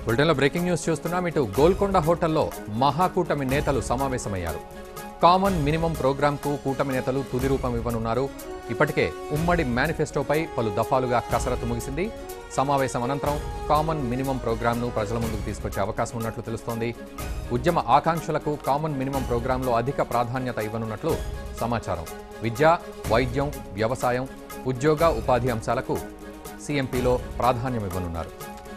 బులెటిన్లో breaking news చూస్తున్నాం. ఇటు గోల్కొండ హోటల్లో మహాకూటమి నేతలు సమావేశమయ్యారు. కామన్ మినిమం ప్రోగ్రాంకు కూటమి నేతలు తుది రూపం ఇవ్వనున్నారు. ఇప్పటికే ఉమ్మడి మేనిఫెస్టోపై పలు దఫాలుగా కసరత్తు ముగిసింది. సమావేశం అనంతరం కామన్ మినిమం ప్రోగ్రాంను ప్రజల ముందుకు తీసుకొచ్చే అవకాశం ఉన్నట్లు తెలుస్తోంది. ఉద్యమ ఆకాంక్షలకు కామన్ మినిమం ప్రోగ్రాంలో అధిక ప్రాధాన్యత ఇవ్వనున్నట్లు సమాచారం. విద్య, వైద్యం, వ్యవసాయం, ఉద్యోగ ఉపాధి అంశాలకు సీఎంపీలో ప్రాధాన్యం ఇవ్వనున్నారు.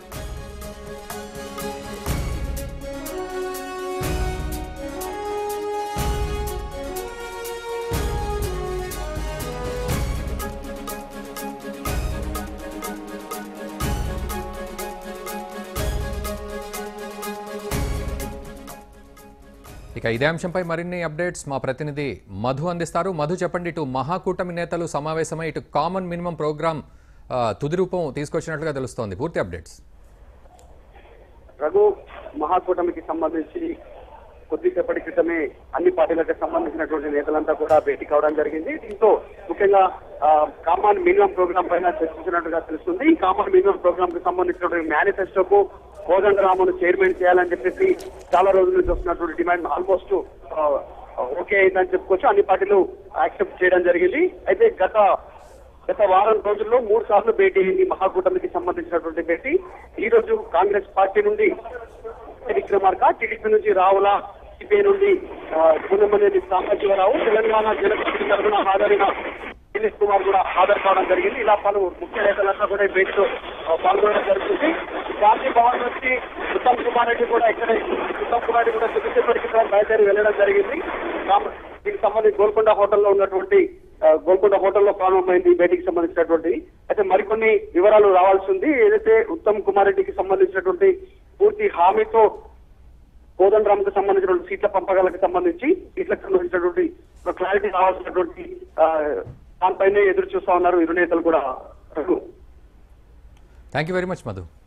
ఇక ఇదే అంశంపై మరిన్ని అప్డేట్స్ మా ప్రతినిధి మధు అందిస్తారు. మధు, చెప్పండి. ఇటు మహాకూటమి నేతలు సమావేశమై ఇటు కామన్ మినిమం ప్రోగ్రామ్ తుది రూపం తీసుకొచ్చినట్లుగా తెలుస్తోంది. పూర్తి అప్డేట్స్. రఘు, మహాకూటమికి సంబంధించి కొద్దిసేపటి క్రితమే అన్ని పార్టీలకు సంబంధించినటువంటి నేతలంతా కూడా భేటీ కావడం జరిగింది. దీంతో ముఖ్యంగా కామన్ మినిమం ప్రోగ్రామ్ పైన చర్చించినట్టుగా తెలుస్తుంది. ఈ కామన్ మినిమం ప్రోగ్రామ్ కి సంబంధించినటువంటి మేనిఫెస్టోకు కోదండరామును చైర్మన్ చేయాలని చెప్పేసి చాలా రోజుల నుంచి వస్తున్నటువంటి డిమాండ్ ఆల్మోస్ట్ ఓకే అయిందని చెప్పుకోవచ్చు. అన్ని పార్టీలు యాక్సెప్ట్ చేయడం జరిగింది. అయితే గత వారం రోజుల్లో 3 సార్లు భేటీ అయింది మహాకూటమికి సంబంధించినటువంటి భేటీ. ఈ రోజు కాంగ్రెస్ పార్టీ నుండి విక్రమార్క, టీడీపీ నుంచి రావుల, సిపిఐ నుండి గుణమనేని సాంబశివరావు, తెలంగాణ జనసమితి తరఫున హాజరైన దినేష్ కుమార్ కూడా హాజరు కావడం జరిగింది. ఇలా పలు ముఖ్య నేతలంతా కూడా ఈ భేటీలో పాల్గొనడం జరుగుతుంది. గాంధీ భవన్ నుంచి ఉత్తమ్ కుమార్ రెడ్డి కూడా కొద్దిసేపటి క్రితం బయలుదేరి వెళ్లడం జరిగింది. దీనికి సంబంధించి గోల్కొండ హోటల్లో ప్రారంభమైంది ఈ భేటీకి సంబంధించినటువంటి. అయితే మరికొన్ని వివరాలు రావాల్సి ఉంది. ఏదైతే ఉత్తమ్ కుమార్ రెడ్డికి సంబంధించినటువంటి పూర్తి హామీతో కోదండరాంకు సంబంధించినటువంటి సీట్ల పంపకాలకు సంబంధించినటువంటి క్లారిటీ రావాల్సినటువంటి దానిపైనే ఎదురు చూస్తా ఉన్నారు ఇరు నేతలు కూడా. Thank you very much Madhu.